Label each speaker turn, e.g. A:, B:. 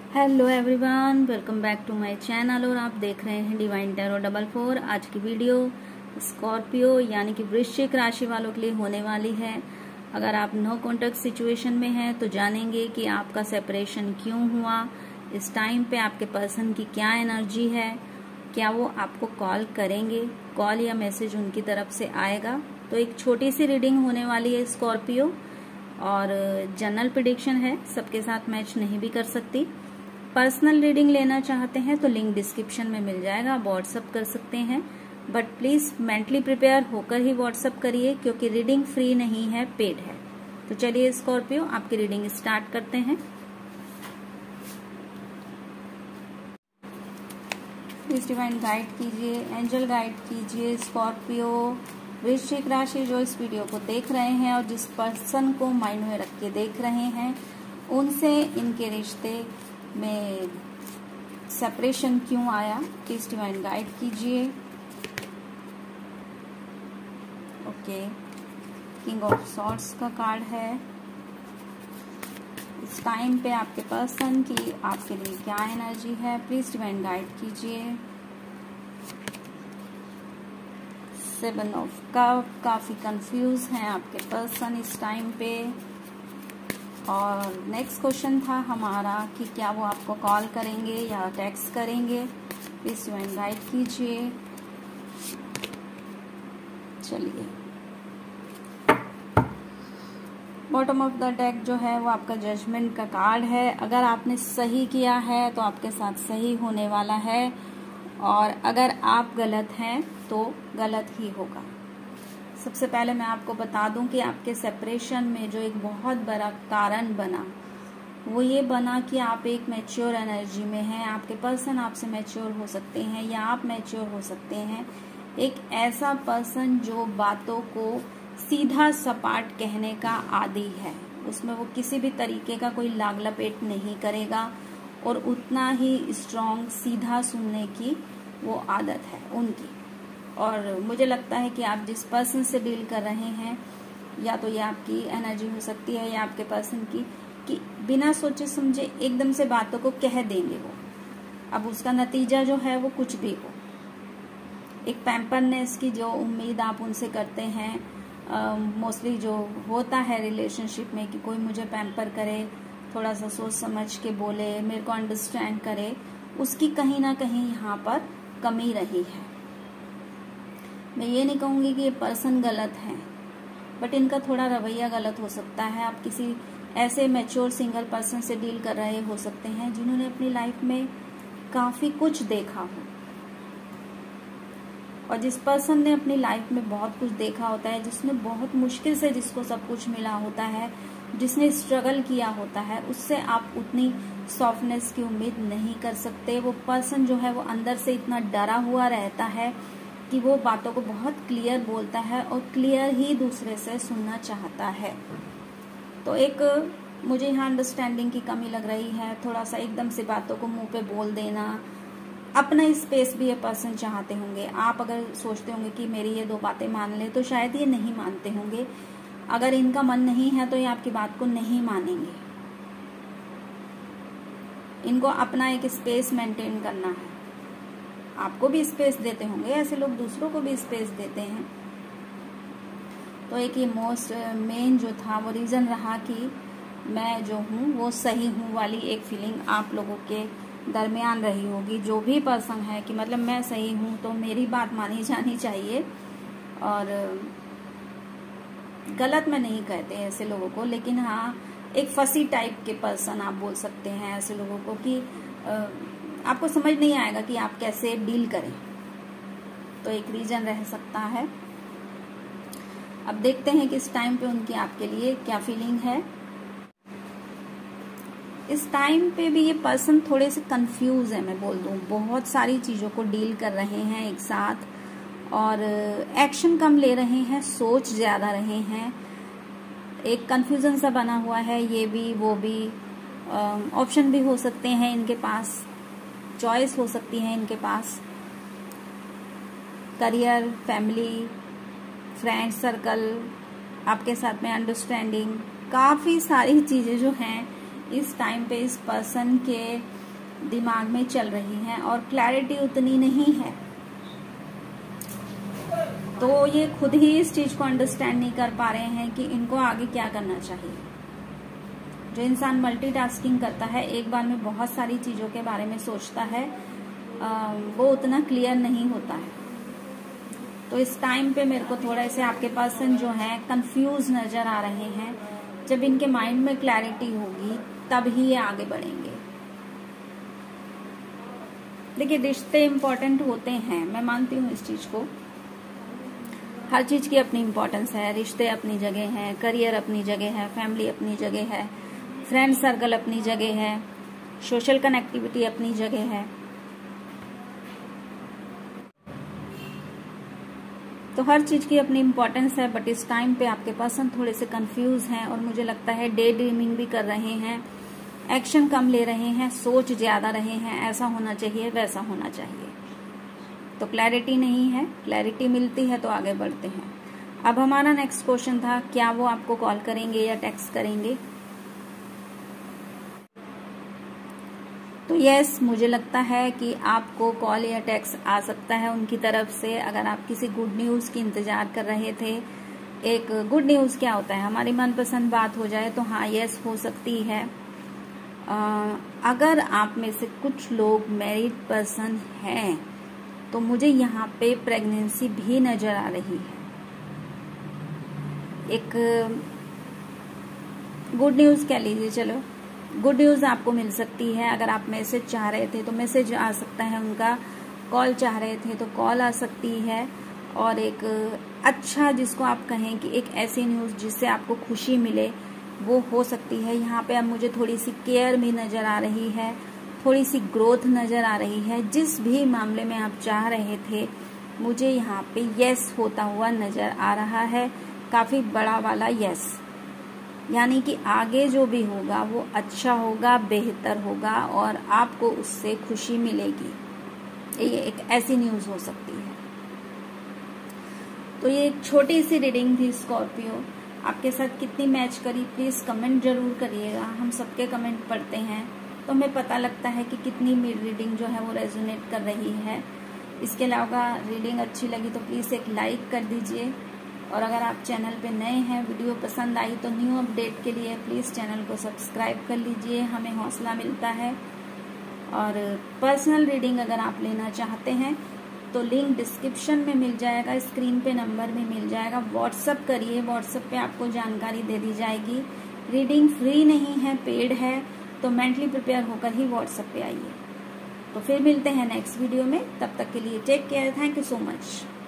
A: Hello everyone, welcome back to my channel और आप देख रहे हैं डिवाइन टैरो 44। आज की वीडियो स्कॉर्पियो यानी कि वृश्चिक राशि वालों के लिए होने वाली है। अगर आप नो कॉन्टेक्ट सिचुएशन में हैं तो जानेंगे कि आपका सेपरेशन क्यों हुआ, इस टाइम पे आपके पर्सन की क्या एनर्जी है, क्या वो आपको कॉल करेंगे, कॉल या मैसेज उनकी तरफ से आएगा। तो एक छोटी सी रीडिंग होने वाली है स्कॉर्पियो और जनरल प्रेडिक्शन है, सबके साथ मैच नहीं भी कर सकती। पर्सनल रीडिंग लेना चाहते हैं तो लिंक डिस्क्रिप्शन में मिल जाएगा, आप व्हाट्सअप कर सकते हैं, बट प्लीज मेंटली प्रिपेयर होकर ही व्हाट्सअप करिए क्योंकि रीडिंग फ्री नहीं है, पेड है। तो चलिए स्कॉर्पियो आपकी रीडिंग स्टार्ट करते हैं। प्लीज डिवाइन गाइड कीजिए, एंजल गाइड कीजिए स्कॉर्पियो वृश्चिक राशि जो इस वीडियो को देख रहे हैं और जिस पर्सन को माइंड में रख के देख रहे हैं, उनसे इनके रिश्ते में सेपरेशन क्यों आया, प्लीज डिवाइन गाइड कीजिए। ओके, किंग ऑफ सॉर्ड्स का कार्ड है। इस टाइम पे आपके पर्सन की आपके लिए क्या एनर्जी है, प्लीज डिवाइन गाइड कीजिए। 7 ऑफ कप, काफी कंफ्यूज हैं आपके पर्सन इस टाइम पे। और नेक्स्ट क्वेश्चन था हमारा कि क्या वो आपको कॉल करेंगे या टेक्स्ट करेंगे, प्लीज डिवाइन गाइड कीजिए। चलिए, बॉटम ऑफ द डेक जो है वो आपका जजमेंट का कार्ड है। अगर आपने सही किया है तो आपके साथ सही होने वाला है और अगर आप गलत हैं तो गलत ही होगा। सबसे पहले मैं आपको बता दूं कि आपके सेपरेशन में जो एक बहुत बड़ा कारण बना वो ये बना कि आप एक मैच्योर एनर्जी में हैं। आपके पर्सन आपसे मैच्योर हो सकते हैं या आप मैच्योर हो सकते हैं। एक ऐसा पर्सन जो बातों को सीधा सपाट कहने का आदी है, उसमें वो किसी भी तरीके का कोई लाग लपेट नहीं करेगा और उतना ही स्ट्रॉन्ग सीधा सुनने की वो आदत है उनकी। और मुझे लगता है कि आप जिस पर्सन से डील कर रहे हैं, या तो ये आपकी एनर्जी हो सकती है या आपके पर्सन की, कि बिना सोचे समझे एकदम से बातों को कह देंगे वो। अब उसका नतीजा जो है वो कुछ भी हो, एक पैम्परनेस की जो उम्मीद आप उनसे करते हैं, मोस्टली जो होता है रिलेशनशिप में कि कोई मुझे पैम्पर करे, थोड़ा सा सोच समझ के बोले, मेरे को अंडरस्टैंड करे, उसकी कहीं ना कहीं यहाँ पर कमी रही है। मैं ये नहीं कहूँगी कि ये पर्सन गलत है, बट इनका थोड़ा रवैया गलत हो सकता है। आप किसी ऐसे मैच्योर सिंगल पर्सन से डील कर रहे हो सकते हैं जिन्होंने अपनी लाइफ में काफी कुछ देखा हो, और जिस पर्सन ने अपनी लाइफ में बहुत कुछ देखा होता है, जिसने बहुत मुश्किल से जिसको सब कुछ मिला होता है, जिसने स्ट्रगल किया होता है, उससे आप उतनी सॉफ्टनेस की उम्मीद नहीं कर सकते। वो पर्सन जो है वो अंदर से इतना डरा हुआ रहता है कि वो बातों को बहुत क्लियर बोलता है और क्लियर ही दूसरे से सुनना चाहता है। तो एक मुझे यहाँ अंडरस्टैंडिंग की कमी लग रही है, थोड़ा सा एकदम से बातों को मुंह पे बोल देना। अपना स्पेस भी ये पर्सन चाहते होंगे। आप अगर सोचते होंगे कि मेरी ये 2 बातें मान ले, तो शायद ये नहीं मानते होंगे। अगर इनका मन नहीं है तो ये आपकी बात को नहीं मानेंगे। इनको अपना एक स्पेस मेंटेन करना है। आपको भी स्पेस देते होंगे, ऐसे लोग दूसरों को भी स्पेस देते हैं। तो एक ये मोस्ट मेन जो था वो रीजन रहा कि मैं जो हूँ वो सही हूँ वाली एक फीलिंग आप लोगों के दरमियान रही होगी, जो भी पर्सन है, कि मतलब मैं सही हूँ तो मेरी बात मानी जानी चाहिए। और गलत मैं नहीं कहते ऐसे लोगों को, लेकिन हाँ एक फसी टाइप के पर्सन आप बोल सकते हैं ऐसे लोगों को कि आपको समझ नहीं आएगा कि आप कैसे डील करें। तो एक रीजन रह सकता है। अब देखते हैं कि इस टाइम पे उनकी आपके लिए क्या फीलिंग है। इस टाइम पे भी ये पर्सन थोड़े से कंफ्यूज है, मैं बोल दूं, बहुत सारी चीजों को डील कर रहे हैं एक साथ और एक्शन कम ले रहे हैं, सोच ज्यादा रहे हैं। एक कंफ्यूजन सा बना हुआ है, ये भी वो भी, ऑप्शन भी हो सकते हैं इनके पास, चॉइस हो सकती है इनके पास। करियर, फैमिली, फ्रेंड सर्कल, आपके साथ में अंडरस्टैंडिंग, काफी सारी चीजें जो हैं इस टाइम पे इस पर्सन के दिमाग में चल रही हैं और क्लैरिटी उतनी नहीं है, तो ये खुद ही इस चीज को अंडरस्टैंड नहीं कर पा रहे हैं कि इनको आगे क्या करना चाहिए। जो इंसान मल्टीटास्किंग करता है, एक बार में बहुत सारी चीजों के बारे में सोचता है, वो उतना क्लियर नहीं होता है। तो इस टाइम पे मेरे को थोड़ा से आपके पर्सन जो है कंफ्यूज नजर आ रहे हैं। जब इनके माइंड में क्लैरिटी होगी तब ही ये आगे बढ़ेंगे। देखिए, रिश्ते इम्पोर्टेंट होते हैं, मैं मानती हूँ इस चीज को। हर चीज की अपनी इम्पोर्टेंस है। रिश्ते अपनी जगह है, करियर अपनी जगह है, फैमिली अपनी जगह है, फ्रेंड सर्कल अपनी जगह है, सोशल कनेक्टिविटी अपनी जगह है। तो हर चीज की अपनी इम्पोर्टेंस है। बट इस टाइम पे आपके पर्सन थोड़े से कंफ्यूज हैं और मुझे लगता है डे ड्रीमिंग भी कर रहे हैं, एक्शन कम ले रहे हैं, सोच ज्यादा रहे हैं, ऐसा होना चाहिए, वैसा होना चाहिए। तो क्लैरिटी नहीं है। क्लैरिटी मिलती है तो आगे बढ़ते हैं। अब हमारा नेक्स्ट क्वेश्चन था, क्या वो आपको कॉल करेंगे या टेक्स्ट करेंगे? तो यस, मुझे लगता है कि आपको कॉल या टेक्स्ट आ सकता है उनकी तरफ से। अगर आप किसी गुड न्यूज की इंतजार कर रहे थे, एक गुड न्यूज क्या होता है, हमारी मनपसंद बात हो जाए, तो हाँ यस हो सकती है। अगर आप में से कुछ लोग मैरिड पर्सन हैं तो मुझे यहाँ पे प्रेगनेंसी भी नजर आ रही है। एक गुड न्यूज कह लीजिए, चलो गुड न्यूज आपको मिल सकती है। अगर आप मैसेज चाह रहे थे तो मैसेज आ सकता है उनका, कॉल चाह रहे थे तो कॉल आ सकती है। और एक अच्छा, जिसको आप कहें कि एक ऐसी न्यूज जिससे आपको खुशी मिले, वो हो सकती है। यहाँ पे अब मुझे थोड़ी सी केयर भी नजर आ रही है, थोड़ी सी ग्रोथ नजर आ रही है। जिस भी मामले में आप चाह रहे थे, मुझे यहाँ पे यस होता हुआ नजर आ रहा है, काफी बड़ा वाला यस। यानी कि आगे जो भी होगा वो अच्छा होगा, बेहतर होगा और आपको उससे खुशी मिलेगी। ये एक ऐसी न्यूज हो सकती है। तो ये एक छोटी सी रीडिंग थी स्कॉर्पियो। आपके साथ कितनी मैच करी, प्लीज कमेंट जरूर करिएगा। हम सबके कमेंट पढ़ते हैं तो हमें पता लगता है कि कितनी रीडिंग जो है वो रेजोनेट कर रही है। इसके अलावा रीडिंग अच्छी लगी तो प्लीज एक लाइक कर दीजिए। और अगर आप चैनल पे नए हैं, वीडियो पसंद आई तो न्यू अपडेट के लिए प्लीज चैनल को सब्सक्राइब कर लीजिए, हमें हौसला मिलता है। और पर्सनल रीडिंग अगर आप लेना चाहते हैं तो लिंक डिस्क्रिप्शन में मिल जाएगा, स्क्रीन पे नंबर भी मिल जाएगा। व्हाट्सअप करिए, व्हाट्सअप पे आपको जानकारी दे दी जाएगी। रीडिंग फ्री नहीं है, पेड है, तो मेंटली प्रिपेयर होकर ही व्हाट्सएप पे आइए। तो फिर मिलते हैं नेक्स्ट वीडियो में, तब तक के लिए take care, thank you so much.